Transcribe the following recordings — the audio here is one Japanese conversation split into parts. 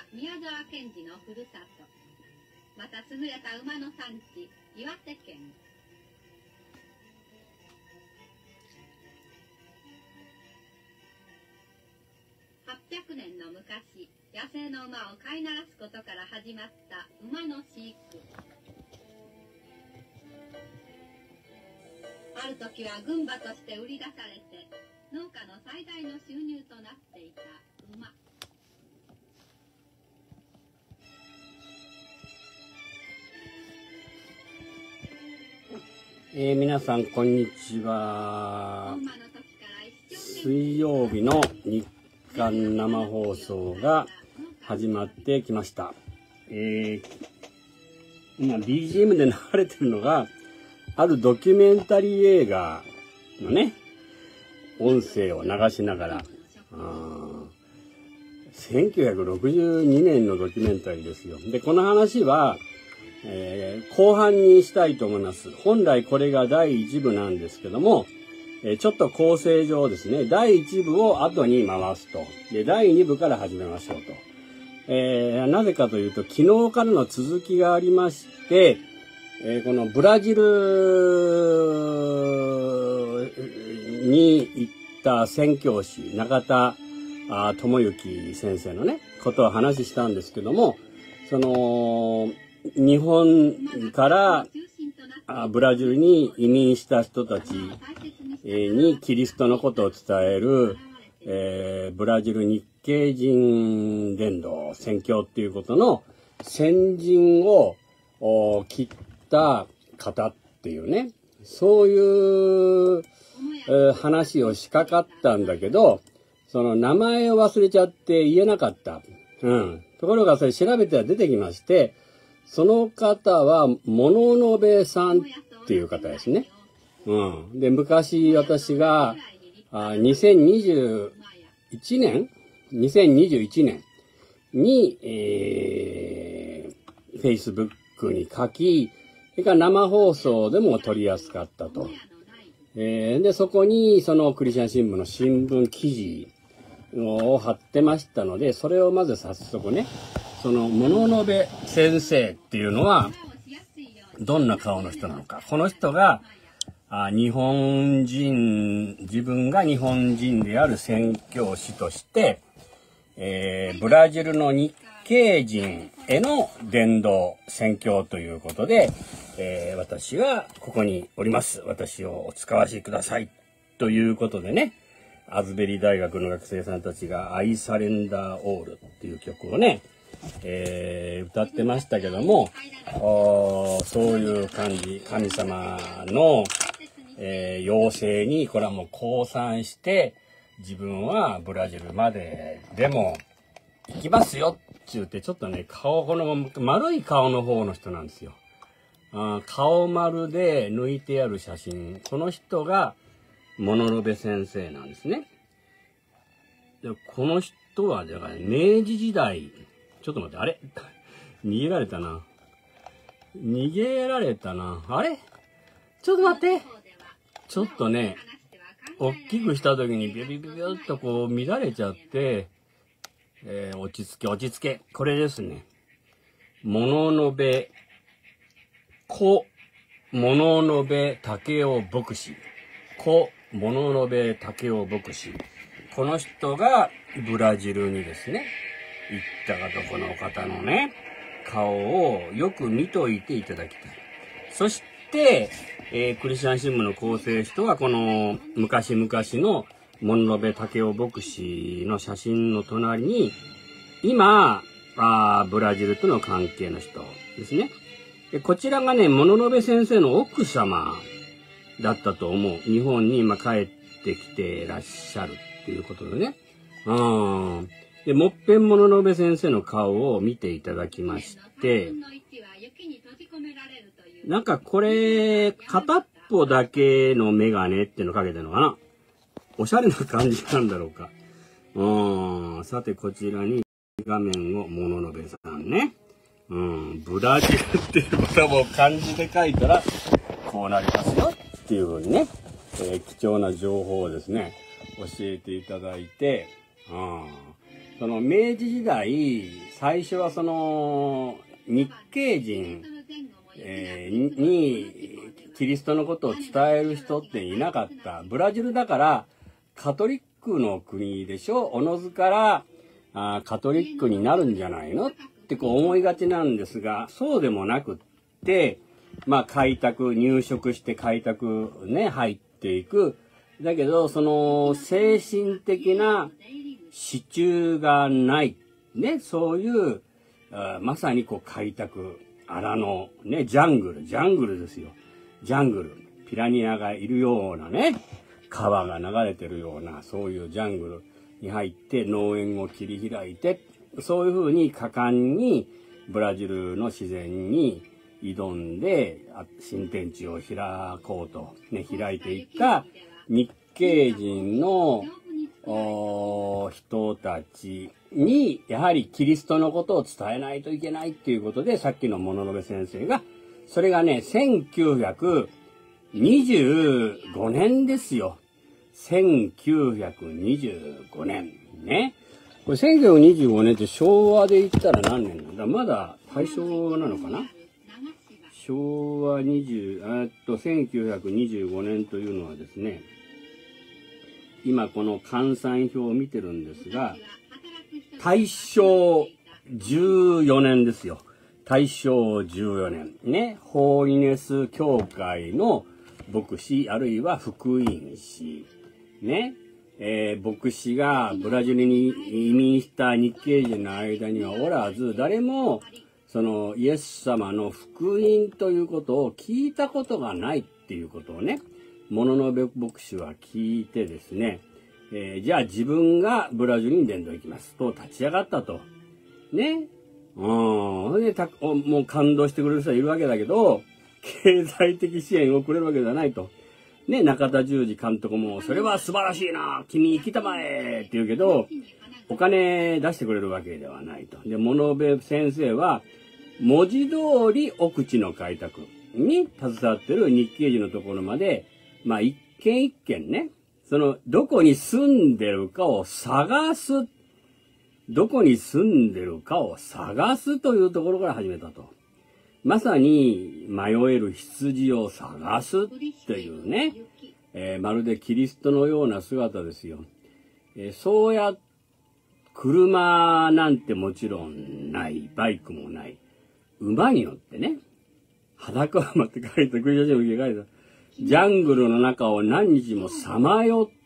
宮沢賢治のふるさと、また優れた馬の産地、岩手県。800年の昔、野生の馬を飼いならすことから始まった馬の飼育。ある時は軍馬として売り出されて、農家の最大の収入となっていた馬。 皆さんこんにちは。水曜日の日刊生放送が始まってきました。今 BGM で流れてるのがあるドキュメンタリー映画のね、音声を流しながら、1962年のドキュメンタリーですよ。で、この話は後半にしたいと思います。本来これが第1部なんですけども、ちょっと構成上ですね、第1部を後に回すと。で、第2部から始めましょうと。なぜかというと、昨日からの続きがありまして、このブラジルに行った宣教師、中田智之先生のね、ことを話したんですけども、日本からブラジルに移民した人たちにキリストのことを伝える、ブラジル日系人伝道宣教っていうことの先陣を切った方っていうね、そういう話をしかかったんだけど、その名前を忘れちゃって言えなかった。ところがそれ調べては出てきまして、その方は物のべさんっていう方ですね。で、昔私が2021年に、Facebook に書き、それから生放送でも取りやすかったと。で、そこにそのクリスチャン新聞の新聞記事を貼ってましたので、それをまず早速ね、その物のべ先生っていうのはどんな顔の人なのか。この人が日本人、自分が日本人である宣教師として、ブラジルの日系人への伝道宣教ということで、私はここにおります。私をお使わしください。ということでね、アズベリー大学の学生さんたちがI Surrender Allっていう曲をね、歌ってましたけども、そういう感じ、神様の、要請にこれはもう降参して、自分はブラジルまででも行きますよって言って、ちょっとね、この丸い顔の方の人なんですよ。顔丸で抜いてある写真、この人が物のべ先生なんですね。でこの人はだから明治時代、ちょっと待って、あれ逃げられたな。あれちょっと待って。ちょっとね、大きくした時にビュビュビュビュっとこう乱れちゃって、落ち着け。これですね。物のべ、物のべ武雄牧師。物のべ武雄牧師。この人がブラジルにですね、行ったかとこの方のね、顔をよく見といていただきたい。そして、クリスチャン新聞の構成人はこの昔々の物のべ武雄牧師の写真の隣に、今、ブラジルとの関係の人ですね。こちらがね、物のべ先生の奥様だったと思う。日本に今帰ってきてらっしゃるっていうことでね。で、もっぺん物のべ先生の顔を見ていただきまして、なんかこれ、片っぽだけのメガネっていうのかけてるのかな。おしゃれな感じなんだろうか。さてこちらに画面を物のべさんね。ブラジルっていうことも漢字で書いたら、こうなりますよっていうふうにね、貴重な情報をですね、教えていただいて、 その明治時代、最初はその日系人、にキリストのことを伝える人っていなかった。ブラジルだからカトリックの国でしょ。おのずからカトリックになるんじゃないのってこう思いがちなんですが、そうでもなくって、まあ開拓、入植して開拓ね、入っていく。だけど、その精神的な支柱がない。ね、そういう、まさにこう開拓、荒野、ね、ジャングルですよ。ジャングル。ピラニアがいるようなね、川が流れてるような、そういうジャングルに入って農園を切り開いて、そういうふうに果敢にブラジルの自然に挑んで、新天地を開こうと、ね、開いていった日系人の人たちに、やはりキリストのことを伝えないといけないっていうことで、さっきの物部先生が、それがね、1925年ですよ。1925年。ね。これ1925年って昭和で言ったら何年なんだ？まだ大正なのかな？昭和1925年というのはですね、今この換算表を見てるんですが、大正14年ですよ。大正14年。ね。ホーリネス教会の牧師、あるいは福音師。ね。牧師がブラジルに移民した日系人の間にはおらず、誰もそのイエス様の福音ということを聞いたことがないっていうことをね、物部牧師は聞いてですね、じゃあ自分がブラジルに伝道行きますと立ち上がったと。ね。でもう感動してくれる人はいるわけだけど、経済的支援をくれるわけじゃないと。ね、中田十二監督も、それは素晴らしいな、君生きたまえって言うけど、お金出してくれるわけではないと。で、物部先生は、文字通り奥地の開拓に携わってる日系人のところまで、まあ一軒一軒ね、その、どこに住んでるかを探す。どこに住んでるかを探すというところから始めたと。まさに迷える羊を探すというね、まるでキリストのような姿ですよ。そうや、車なんてもちろんない、バイクもない。馬に乗ってね、裸馬って書いて、クリスチャンの受け書いて、ジャングルの中を何日もさまよって、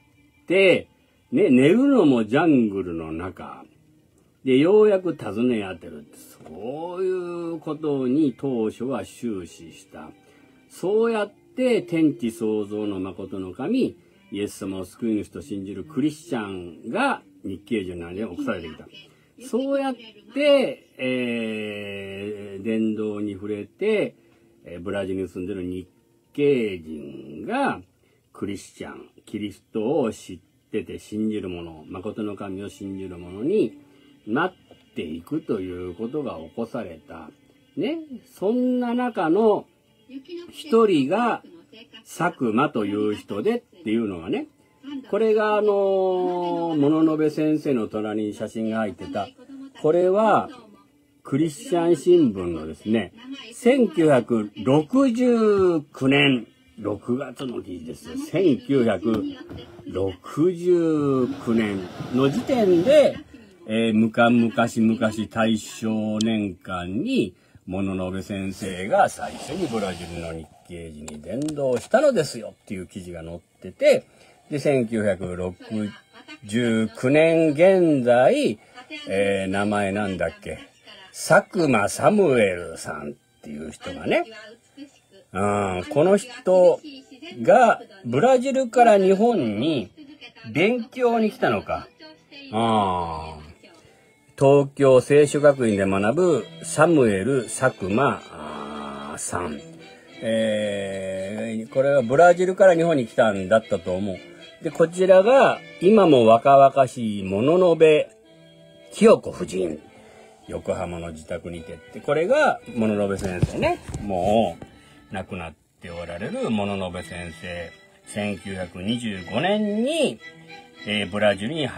ね、寝るのもジャングルの中。で、ようやく訪ね当てる。そういうことに当初は終始した。そうやって天地創造の誠の神、イエス様を救い主と信じるクリスチャンが日系人の間に起こされてきた。そうやって、伝道に触れて、ブラジルに住んでる日系人がクリスチャン、キリストを知ってて信じる者、誠の神を信じる者になっていくということが起こされた。ね。そんな中の一人が佐久間という人でっていうのがね、これが物部先生の隣に写真が入ってた。これはクリスチャン新聞のですね、1969年6月の記事ですよ。1969年の時点で、昔大正年間に物部先生が最初にブラジルの日系人に伝道したのですよっていう記事が載ってて、で、1969年現在、名前なんだっけ、佐久間サムエルさんっていう人がね、この人がブラジルから日本に勉強に来たのか。東京聖書学院で学ぶサムエル佐久間さん。これはブラジルから日本に来たんだったと思う。で、こちらが今も若々しい物部清子夫人。横浜の自宅にてって、これが物部先生ね。もう亡くなっておられる物部先生。1925年に、ブラジルに入って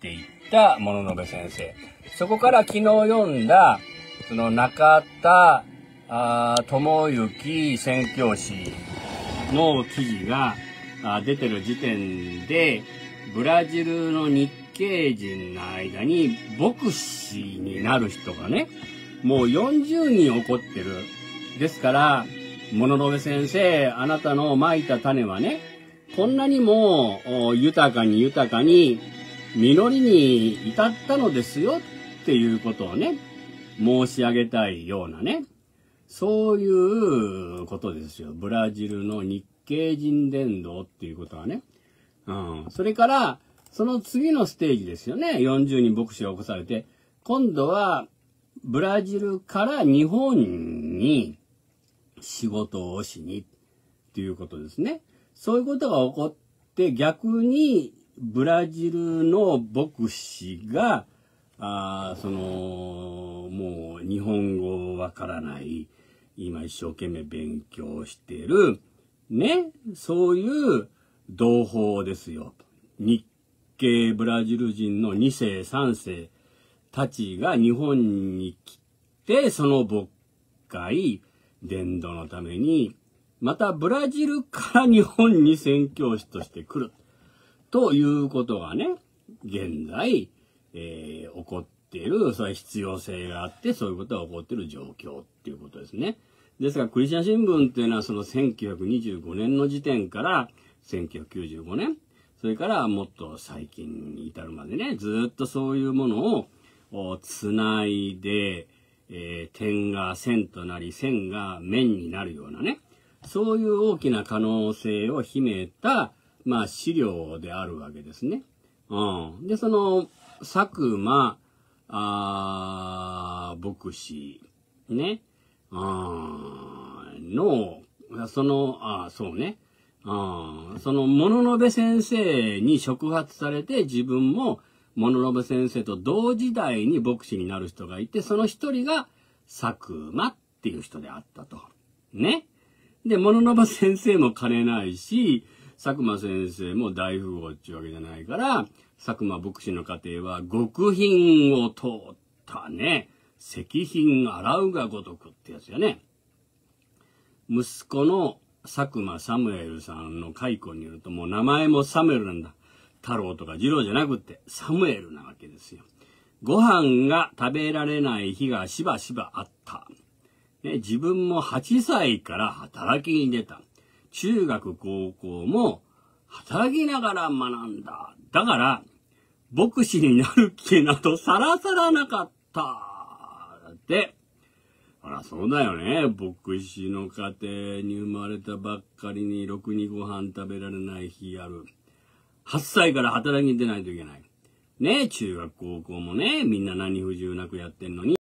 っていった物部先生。そこから昨日読んだ、その中田智之宣教師の記事が出てる時点で、ブラジルの日系人の間に牧師になる人がね、もう40人起こってる。ですから、物部先生、あなたの蒔いた種はね、こんなにも豊かに実りに至ったのですよっていうことをね、申し上げたいようなね、そういうことですよ。ブラジルの日系人伝道っていうことはね。それから、その次のステージですよね。40人牧師が起こされて、今度はブラジルから日本に仕事をしにっていうことですね。そういうことが起こって逆にブラジルの牧師がもう日本語わからない今一生懸命勉強してるね、そういう同胞ですよ。日系ブラジル人の2世3世たちが日本に来てその牧会伝道のためにまたブラジルから日本に宣教師として来るということがね、現在、起こっている、そういう必要性があって、そういうことが起こっている状況っていうことですね。ですから、クリスチャン新聞っていうのは、その1925年の時点から1995年、それからもっと最近に至るまでね、ずっとそういうものをつないで、点が線となり、線が面になるようなね、そういう大きな可能性を秘めた、資料であるわけですね。で、その、佐久間、牧師、ね、そうね、その、物部先生に触発されて、自分も物部先生と同時代に牧師になる人がいて、その一人が佐久間っていう人であったと。ね。で、物部先生も金ないし、佐久間先生も大富豪っていうわけじゃないから、佐久間牧師の家庭は極貧を通ったね、石品洗うがごとくってやつやね。息子の佐久間サムエルさんの回顧によると、もう名前もサムエルなんだ。太郎とか次郎じゃなくってサムエルなわけですよ。ご飯が食べられない日がしばしばあった。ね、自分も8歳から働きに出た。中学高校も働きながら学んだ。だから、牧師になる気などさらさらなかった。って。ほら、そうだよね。牧師の家庭に生まれたばっかりにろくにご飯食べられない日ある。8歳から働きに出ないといけない。ね、中学高校もね、みんな何不自由なくやってんのに、